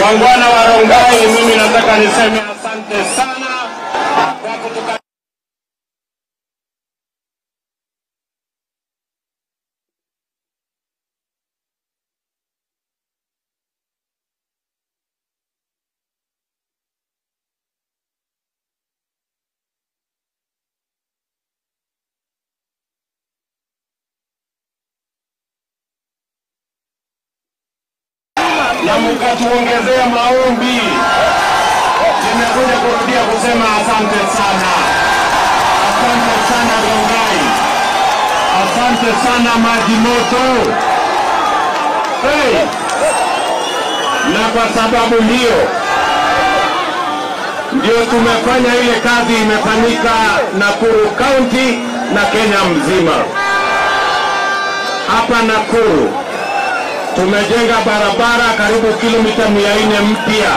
Wangwana wa Rongai, mimi nataka niseme asante sana kwa kutuka na mkatuongezea maombi. Nimekuja kurudia kusema asante sana. Asante sana Rongai. Asante sana Maji Moto. Hey. Na kwa sababu hiyo ndio tumefanya ile kazi imefanyika Nakuru County na Kenya mzima. Hapa Nakuru tumejenga barabara karibu kilomita 400 mpya.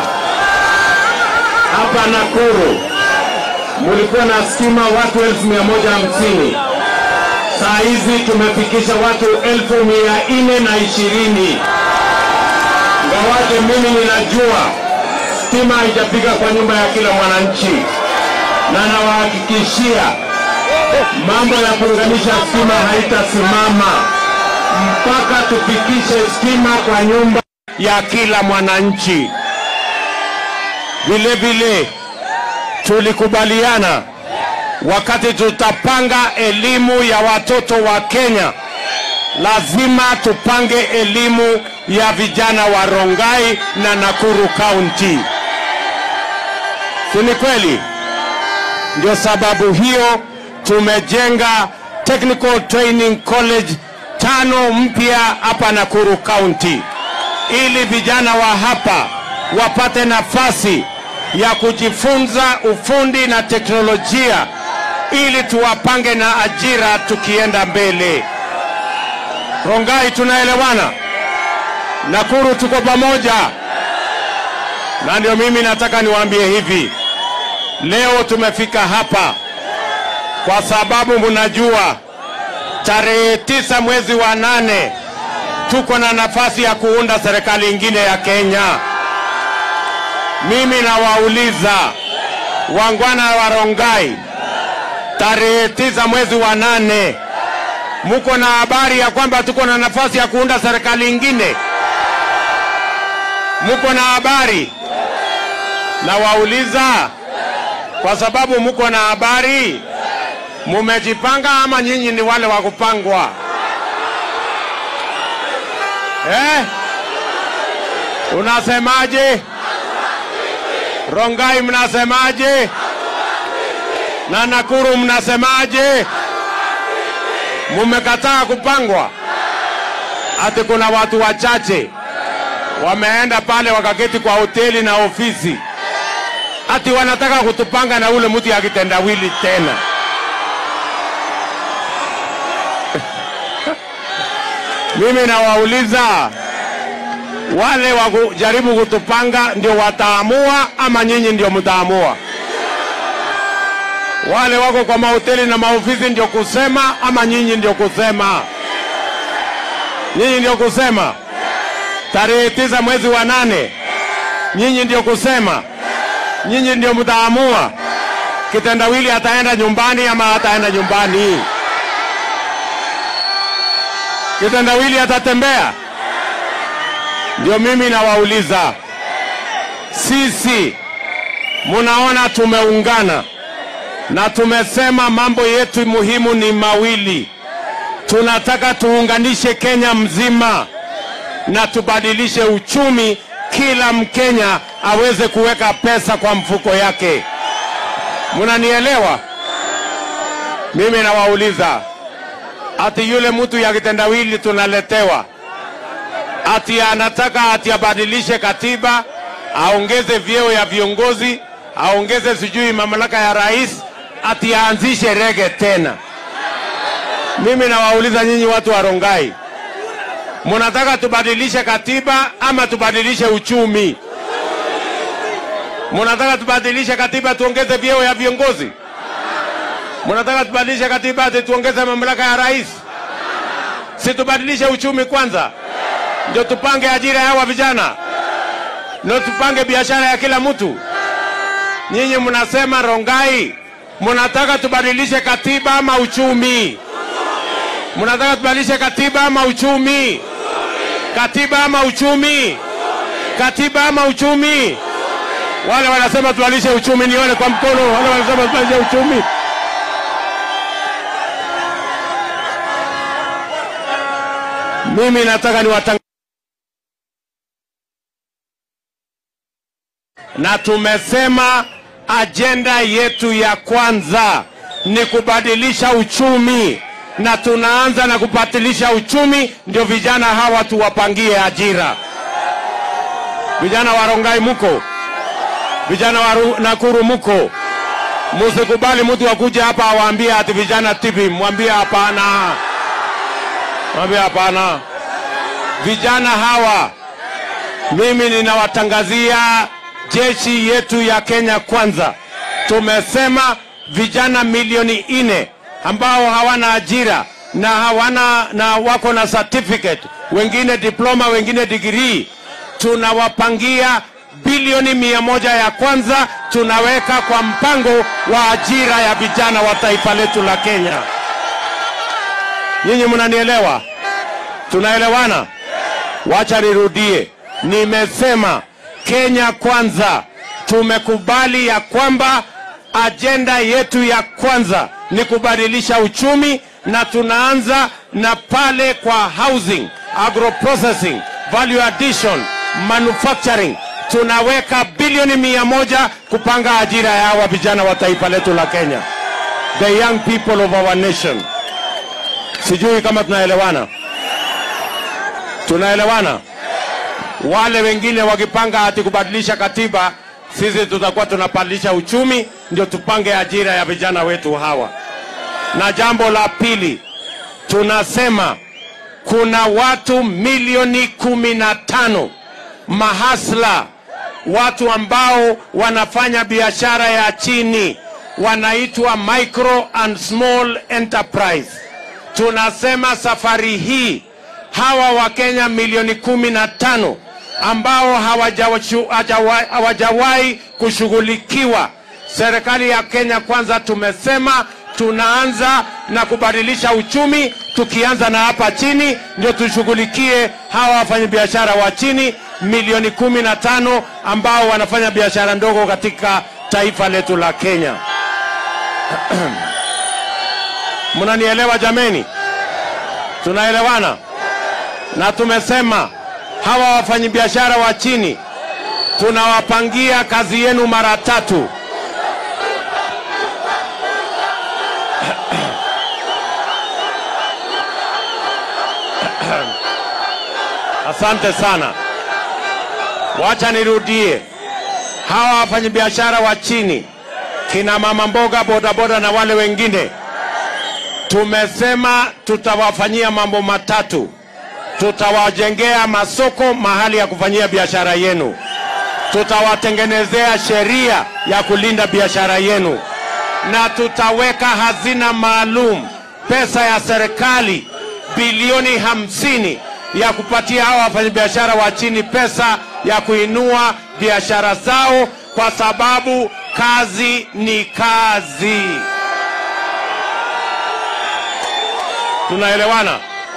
Hapa Nakuru mulikuwa na stima watu 1150. Saa hizi tumefikisha watu 1420. Ngawaje mimi ninajua stima haijafika kwa nyumba ya kila mwananchi, na nawahakikishia mambo ya kuunganisha stima haitasimama mpaka tufikishe stima kwa nyumba ya kila mwananchi. Vile vile tulikubaliana wakati tutapanga elimu ya watoto wa Kenya, lazima tupange elimu ya vijana wa Rongai na Nakuru County. Si ni kweli? Ndio sababu hiyo tumejenga Technical Training College 5 mpya hapa Nakuru County, ili vijana wa hapa wapate nafasi ya kujifunza ufundi na teknolojia, ili tuwapange na ajira tukienda mbele. Rongai tunaelewana? Nakuru tuko pamoja? Na ndio mimi nataka niwaambie hivi, leo tumefika hapa kwa sababu mnajua tarehe 9 mwezi wa 8 tuko na nafasi ya kuunda serikali ingine ya Kenya. Mimi nawauliza wangwana wa Rongai, tarehe 9 mwezi wa 8 muko na habari ya kwamba tuko na nafasi ya kuunda serikali ingine? Muko na habari? Nawauliza kwa sababu muko na habari, mumejipanga ama nyinyi ni wale wa kupangwa? Unasemaje? Rongai mnasemaje? Na Nakuru mnasemaje? Mumekataa kupangwa? Ati kuna watu wachache wameenda pale wakaketi kwa hoteli na ofisi, ati wanataka kutupanga na ule mtu ya kitendawili tena. Mimi nawauliza, wale wajaribu kutupanga ndio wataamua ama nyinyi ndio mtaamua? Wale wako kwa mahoteli na maofisi ndio kusema ama nyinyi ndio kusema? Nyinyi ndio kusema. Tarehe 9 mwezi wa 8 nyinyi ndio kusema, nyinyi ndio mtaamua kitendawili ataenda nyumbani ama hataenda nyumbani. Kitendawili atatembea? Ndio mimi nawauliza, sisi munaona tumeungana na tumesema mambo yetu muhimu ni mawili. Tunataka tuunganishe Kenya mzima na tubadilishe uchumi, kila Mkenya aweze kuweka pesa kwa mfuko yake. Munanielewa? Mimi nawauliza, ati yule mtu ya kitendawili tunaletewa, ati anataka ati abadilishe katiba, aongeze vyeo ya viongozi, aongeze sijui mamlaka ya rais, ati aanzishe rege tena. Mimi nawauliza nyinyi watu wa Rongai, munataka tubadilishe katiba ama tubadilishe uchumi? Munataka tubadilishe katiba tuongeze vyeo ya viongozi? Munataka tubadilishe katiba ati tuongeze mamlaka ya rais? Si tubadilishe uchumi kwanza, ndio tupange ajira ya hawa vijana. ndio tupange biashara ya kila mtu. Nyinyi mnasema Rongai, mnataka tubadilishe katiba ama uchumi? Mnataka tubadilishe katiba ama uchumi? Katiba ama uchumi? Katiba ama uchumi? Wale wanasema tubadilishe uchumi nione kwa mkono. Wale wanasema tubadilishe uchumi. Mimi nataka niwatangazie, na tumesema ajenda yetu ya kwanza ni kubadilisha uchumi, na tunaanza na kubadilisha uchumi ndio vijana hawa tuwapangie ajira. Vijana wa Rongai muko, vijana wa Nakuru muko, musikubali mtu akuje hapa awaambie ati vijana tibi, mwambie hapana. Mwambie hapana. Vijana hawa mimi ninawatangazia jeshi yetu ya Kenya Kwanza. Tumesema vijana milioni 4 ambao hawana ajira na wako na certificate, wengine diploma, wengine degree, tunawapangia bilioni 100 ya kwanza tunaweka kwa mpango wa ajira ya vijana wa taifa letu la Kenya. Nyinyi mnanielewa? Tunaelewana? Wacha nirudie. Nimesema Kenya Kwanza tumekubali ya kwamba ajenda yetu ya kwanza ni kubadilisha uchumi, na tunaanza na pale kwa housing, agro-processing, value addition, manufacturing. Tunaweka bilioni 100 kupanga ajira ya hawa vijana wa taifa letu la Kenya, the young people of our nation. Sijui kama tunaelewana. Tunaelewana? Wale wengine wakipanga ati kubadilisha katiba, sisi tutakuwa tunabadilisha uchumi ndio tupange ajira ya vijana wetu hawa. Na jambo la pili, tunasema kuna watu milioni 15 mahasla, watu ambao wanafanya biashara ya chini, wanaitwa micro and small enterprise. Tunasema safari hii hawa wa Kenya milioni 15 ambao hawajawahi kushughulikiwa, serikali ya Kenya Kwanza tumesema tunaanza na kubadilisha uchumi, tukianza na hapa chini ndio tushughulikie hawa wafanyabiashara wa chini milioni 15 ambao wanafanya biashara ndogo katika taifa letu la Kenya. Mnanielewa jameni? Tunaelewana? Na tumesema hawa wafanyabiashara wa chini tunawapangia kazi yenu mara 3. Asante sana. Wacha nirudie. Hawa wafanyabiashara wa chini, kina mama mboga, bodaboda na wale wengine, tumesema tutawafanyia mambo 3. Tutawajengea masoko mahali ya kufanyia biashara yenu. Tutawatengenezea sheria ya kulinda biashara yenu. Na tutaweka hazina maalum, pesa ya serikali bilioni 50 ya kupatia hawa wafanyabiashara wa chini pesa ya kuinua biashara zao, kwa sababu kazi ni kazi. Tunaelewana?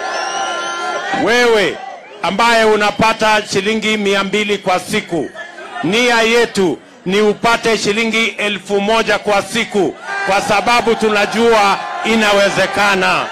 Wewe ambaye unapata shilingi 200 kwa siku, nia yetu ni upate shilingi 1000 kwa siku, kwa sababu tunajua inawezekana.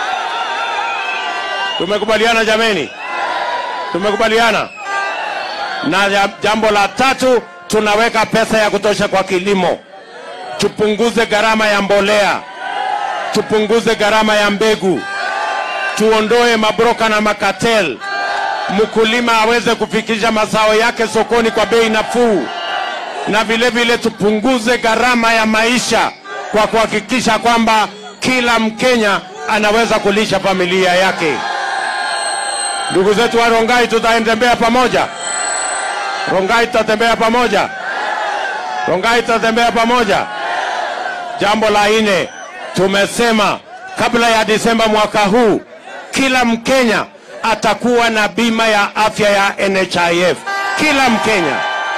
Tumekubaliana jameni? Tumekubaliana? Na jambo la 3, tunaweka pesa ya kutosha kwa kilimo. Tupunguze gharama ya mbolea, tupunguze gharama ya mbegu, tuondoe mabroka na makatel, mkulima aweze kufikisha mazao yake sokoni kwa bei nafuu, na vile vile tupunguze gharama ya maisha kwa kuhakikisha kwamba kila Mkenya anaweza kulisha familia yake. Ndugu zetu wa Rongai, tutatembea pamoja. Rongai tutatembea pamoja. Rongai tutatembea pamoja. Jambo la 4, tumesema kabla ya Disemba mwaka huu kila Mkenya atakuwa na bima ya afya ya NHIF. kila Mkenya.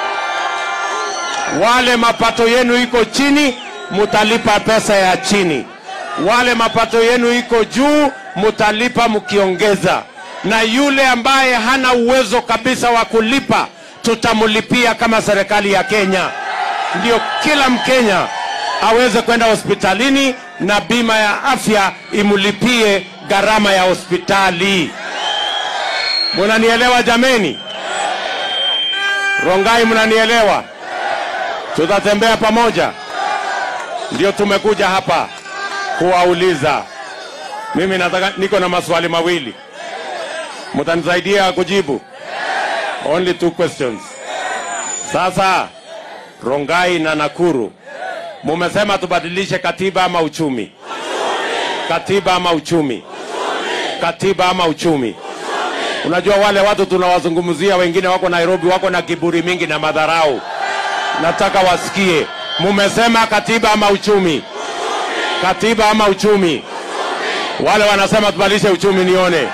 Wale mapato yenu iko chini, mutalipa pesa ya chini. Wale mapato yenu iko juu, mutalipa mkiongeza. Na yule ambaye hana uwezo kabisa wa kulipa, tutamulipia kama serikali ya Kenya. Ndio kila Mkenya aweze kwenda hospitalini na bima ya afya imulipie gharama ya hospitali. Munanielewa jameni? Rongai, munanielewa? Tutatembea pamoja. Ndio tumekuja hapa kuwauliza. Mimi niko na maswali mawili. Mutanisaidia kujibu? Only 2 questions. Sasa Rongai na Nakuru, mumesema tubadilishe katiba ama uchumi? Katiba ama uchumi? Katiba ama uchumi? Unajua wale watu tunawazungumzia wengine wako Nairobi, wako na kiburi mingi na madharau. Nataka wasikie, mumesema katiba ama uchumi? Katiba ama uchumi? Wale wanasema tubadilishe uchumi nione.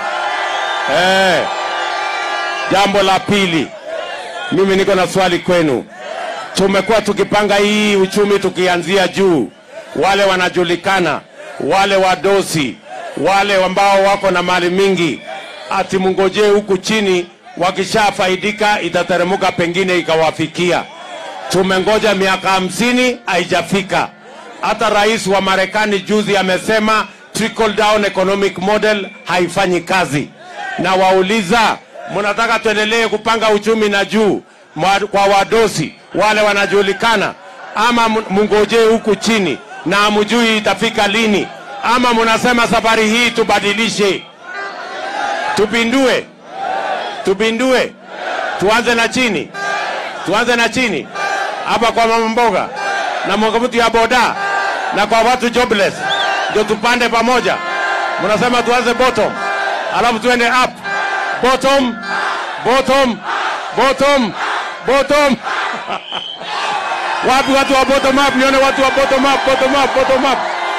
Jambo la pili, mimi niko na swali kwenu. Tumekuwa tukipanga hii uchumi tukianzia juu. Wale wanajulikana, wale wadosi, wale ambao wako na mali mingi, ati mungoje huku chini, wakishafaidika itateremuka pengine ikawafikia. Tumengoja miaka 50 haijafika. Hata rais wa Marekani juzi amesema trickle down economic model haifanyi kazi. Na wauliza, mnataka tuendelee kupanga uchumi na juu kwa wadosi wale wanajulikana, ama mungoje huku chini na amujui itafika lini, ama mnasema safari hii tubadilishe, tupindue, tuanze na chini, hapa kwa mama mboga na mwangamuti ya boda na kwa watu jobless, ndio tupande pamoja. Mnasema tuanze bottom, alafu tuende up. Bottom. Wapi watu wa bottom up? Nione watu wa bottom up.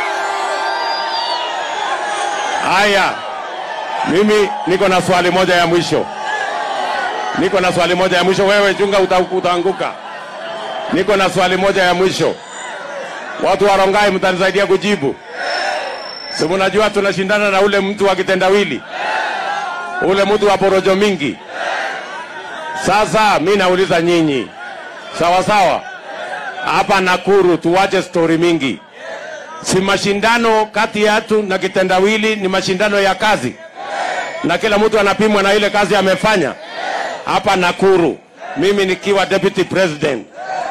Haya, mimi niko na swali moja ya mwisho. Wewe chunga utaanguka. Niko na swali moja ya mwisho. Watu wa Rongai mtanisaidia kujibu. Si mnajua tunashindana na ule mtu wa kitendawili, ule mtu wa porojo mingi. Sasa mimi nauliza nyinyi, sawa, hapa Nakuru tuwache story mingi. Si mashindano kati ya watu na kitendawili, ni mashindano ya kazi, na kila mtu anapimwa na ile kazi amefanya. Hapa Nakuru, mimi nikiwa deputy president,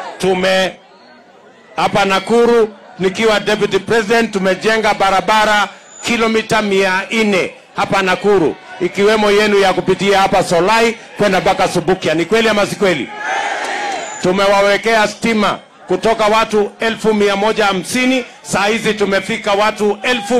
hapa Nakuru nikiwa deputy president tumejenga barabara kilomita 400 hapa Nakuru, ikiwemo yenu ya kupitia hapa Solai kwenda mpaka Subukia. Ni kweli ama si kweli? Tumewawekea stima kutoka watu 1150, saa hizi tumefika watu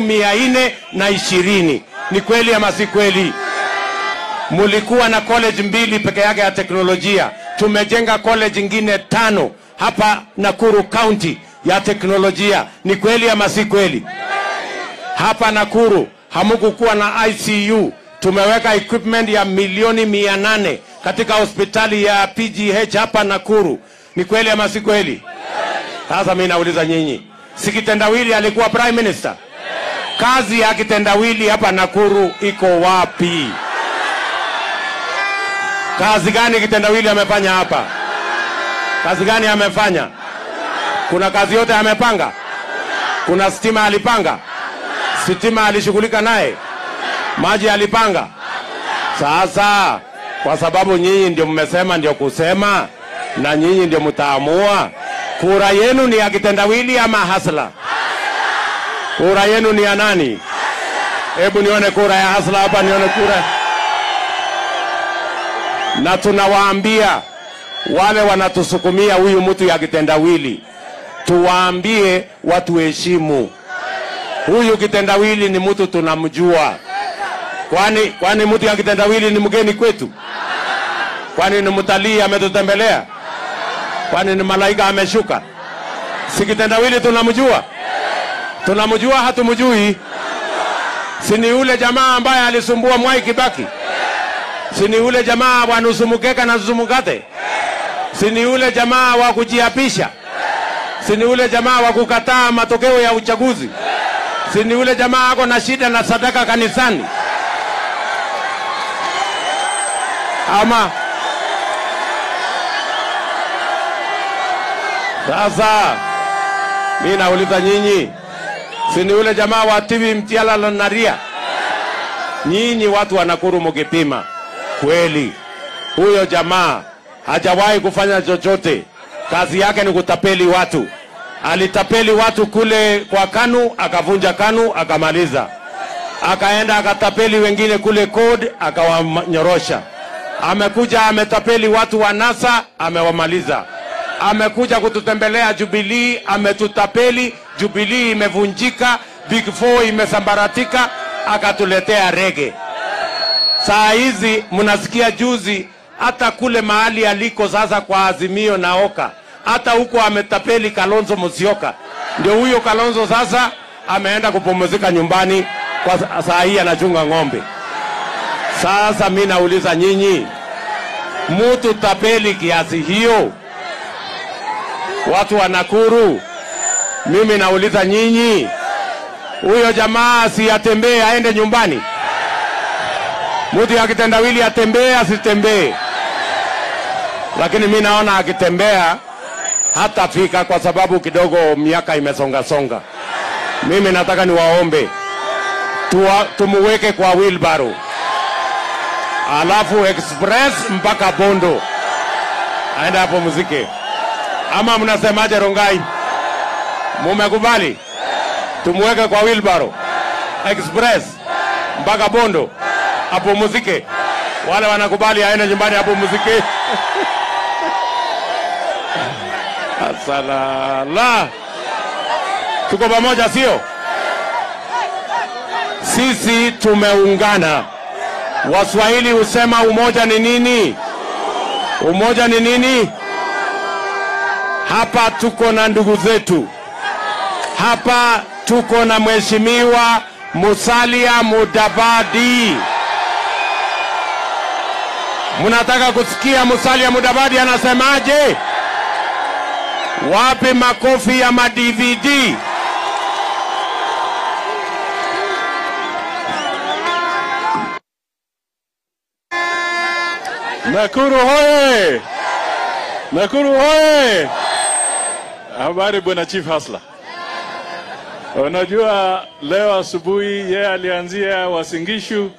1420. Ni kweli ama si kweli? Mulikuwa na college 2 peke yake ya teknolojia, tumejenga college nyingine 5 hapa Nakuru County ya teknolojia. Ni kweli ama si kweli? Hapa Nakuru hamukukuwa na ICU, tumeweka equipment ya milioni 800 katika hospitali ya PGH hapa Nakuru. Ni kweli ama si kweli? Sasa mimi nauliza nyinyi, si kitendawili alikuwa prime minister? Kazi ya kitendawili hapa Nakuru iko wapi? Kazi gani kitendawili amefanya hapa? Kazi gani amefanya? Kuna kazi yote amepanga? Kuna stima alipanga? Stima alishughulika naye? Maji alipanga? Sasa kwa sababu nyinyi ndio mmesema ndio kusema, na nyinyi ndio mtaamua, kura yenu ni ya kitendawili ama hasla? Kura yenu ni ya nani? Hebu nione kura ya hasla hapa, nione kura. Na tunawaambia wale wanatusukumia huyu mtu ya kitendawili, tuwaambie watu heshimu. Huyu kitendawili ni mtu tunamjua. Kwani mtu ya kitendawili ni mgeni kwetu? Kwani ni mtalii ametutembelea? Kwani ni malaika ameshuka? Si kitendawili tunamjua? Tunamjua hatumjui? Si ni yule jamaa ambaye alisumbua Mwai Kibaki? Si ni ule jamaa wa nusu mkeka na nusu mkate? Si ni ule jamaa wa kujiapisha? Si ni ule jamaa wa kukataa matokeo ya uchaguzi? Si ni ule jamaa ako na shida na sadaka kanisani? Ama sasa mimi nauliza nyinyi, si ni ule jamaa wa TV Mtiala na Ria? Nyinyi watu wa Nakuru mkipima kweli, huyo jamaa hajawahi kufanya chochote. Kazi yake ni kutapeli watu. Alitapeli watu kule kwa KANU, akavunja KANU, akamaliza. Akaenda akatapeli wengine kule code, akawanyorosha. Amekuja ametapeli watu wa NASA, amewamaliza. Amekuja kututembelea Jubilee, ametutapeli. Jubilee imevunjika, Big Four imesambaratika, akatuletea rege. Saa hizi mnasikia juzi hata kule mahali aliko sasa kwa Azimio na Oka, hata huko ametapeli Kalonzo Musyoka. Ndio huyo Kalonzo sasa ameenda kupumzika nyumbani, kwa saa hii anachunga ng'ombe. Sasa mimi nauliza nyinyi, mtu tapeli kiasi hiyo, watu wa Nakuru, mimi nauliza nyinyi, huyo jamaa si atembee aende nyumbani? Mtu akitendawili atembee asitembee? Lakini mimi naona akitembea hatafika, kwa sababu kidogo miaka imesonga songa. Mimi nataka niwaombe tumuweke kwa wheelbarrow, alafu express mpaka Bondo, aenda hapo muziki. Ama mnasemaje Rongai? Mumekubali tumuweke kwa wheelbarrow express mpaka Bondo hapo muziki? Wale wanakubali aende nyumbani hapo muziki? Asalala, tuko pamoja sio? Sisi tumeungana. Waswahili husema umoja ni nini? Umoja ni nini? Hapa tuko na ndugu zetu. Hapa tuko na Mheshimiwa Musalia Mudavadi. Mnataka kusikia Musalia Mudavadi anasemaje? Wapi makofi ya ma-DVD? Nakuru hoye! Nakuru hoye! Habari bwana Chief Hasla. Unajua leo asubuhi yeye alianzia Wasingishu